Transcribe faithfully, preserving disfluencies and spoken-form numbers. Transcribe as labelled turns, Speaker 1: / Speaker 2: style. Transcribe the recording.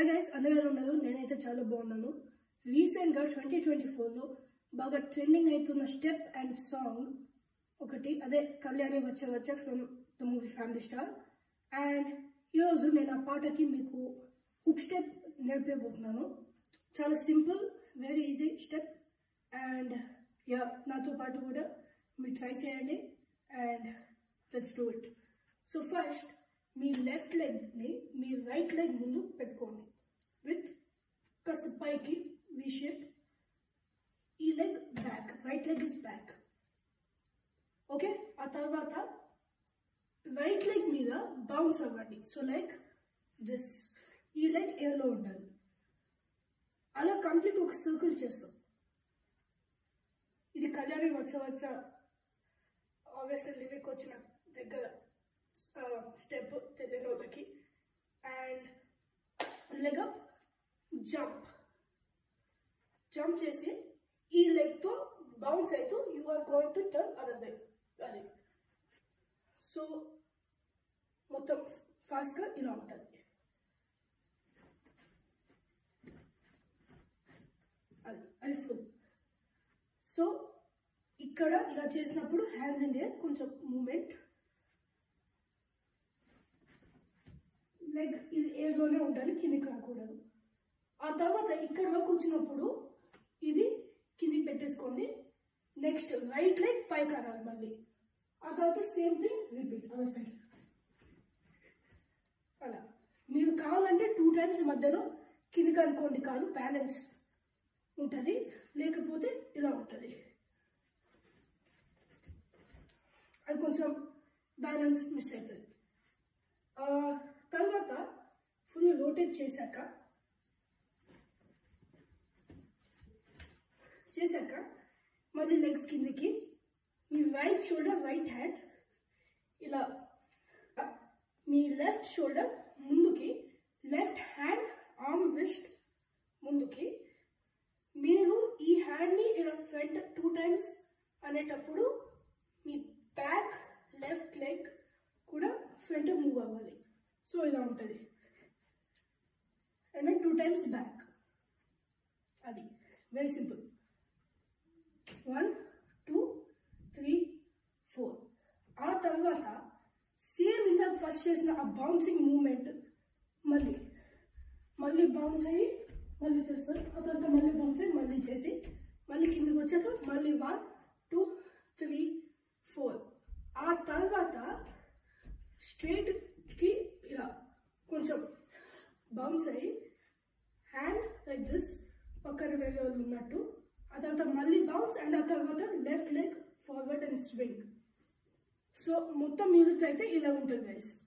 Speaker 1: Hi guys, అందరూ ఉన్నారు. నేనైతే చాలా బాగున్నాను. రీసెంట్గా ట్వంటీ ట్వంటీ ఫోర్లో బాగా ట్రెండింగ్ అవుతున్న స్టెప్ అండ్ సాంగ్ ఒకటి, అదే కళ్యాణి వచ్చే వచ్చే from the movie family star. And ఈరోజు నేను ఆ పాటకి మీకు హుక్ స్టెప్ నేర్పేయబోతున్నాను. చాలా simple, very easy step. And yeah, నాతో పాటు కూడా మీరు ట్రై చేయండి. And let's do it. So first మీ లెఫ్ట్ లెగ్ని మీ రైట్ లెగ్ ముందు పెట్టుకోండి విత్ కాస్త పైకి వి షేప్. ఈ leg back, right leg is back. Okay, ఆ తర్వాత రైట్ లెగ్ మీద బౌన్స్ అవ్వండి. So like this. ఈ లెగ్ ఎయిర్లో ఉండాలి. అలా కంప్లీట్ ఒక సర్కిల్ చేస్తాం. ఇది కళ్యాణి వచ్చా వచ్చా ఆబ్వియస్లీ లిరిక్ వచ్చిన దగ్గర స్టెప్ తెలియని వాళ్ళకి. And leg up, jump jump చేసి ఈ లెగ్తో బౌన్స్ అవుతూ you are going to turn other leg. అది సో మొత్తం ఫాస్ట్గా ఇలా ఉంటుంది. అది అది ఫుల్. సో ఇక్కడ ఇలా చేసినప్పుడు హ్యాండ్స్ ఇన్ ఎయిర్, కొంచెం మూమెంట్. లెగ్ ఇది ఏజ్లోనే ఉండాలి, కిందికి రాకూడదు. ఆ తర్వాత ఇక్కడ వరకు వచ్చినప్పుడు ఇది కిందికి పెట్టేసుకోండి. నెక్స్ట్ రైట్ లెగ్ పైకి అనాలి మళ్ళీ. ఆ తర్వాత same thing repeat other side. అలా మీరు కావాలంటే టూ టైమ్స్ మధ్యలో కిందికి అనుకోండి, కాదు బ్యాలెన్స్ ఉంటుంది. లేకపోతే ఇలా ఉంటుంది. అది కొంచెం బ్యాలెన్స్ మిస్ అవుతుంది. తర్వాత ఫుల్ రొటేట్ చేశాక చేశాక మళ్ళీ లెగ్స్ కిందికి. మీ రైట్ షోల్డర్, రైట్ హ్యాండ్ ఇలా, మీ లెఫ్ట్ షోల్డర్ ముందుకి, లెఫ్ట్ హ్యాండ్ ఆర్మ్ రిస్ట్ ముందుకి. మీరు ఈ హ్యాండ్ని ఇలా ఫ్రంట్ టూ టైమ్స్ అనేటప్పుడు మీ బ్యాక్ లెఫ్ట్ లెగ్ కూడా ఫ్రంట్ మూవ్ అవ్వాలి. సో ఇలా ఉంటుంది. And then two times back. అది very simple. One two three four. ఆ తర్వాత సేమ్ ఇందాక ఫస్ట్ చేసిన ఆ బౌన్సింగ్ మూమెంట్ మళ్ళీ మళ్ళీ బౌన్స్ అయ్యి మళ్ళీ చేస్తారు. ఆ తర్వాత మళ్ళీ బౌన్స్ అయ్యి మళ్ళీ చేసి మళ్ళీ కిందకి వచ్చాక మళ్ళీ వన్ టూ త్రీ ఫోర్. ఆ తర్వాత స్ట్రైట్కి ఇలా కొంచెం బౌన్స్ అయ్యి హ్యాండ్ లైక్ దిస్ పక్కన వేరే వాళ్ళు ఉన్నట్టు. ఆ తర్వాత మళ్ళీ బౌన్స్. అండ్ ఆ తర్వాత left leg forward and swing. So మొత్తం మ్యూజిక్ అయితే ఇలా ఉంటుంది గైస్.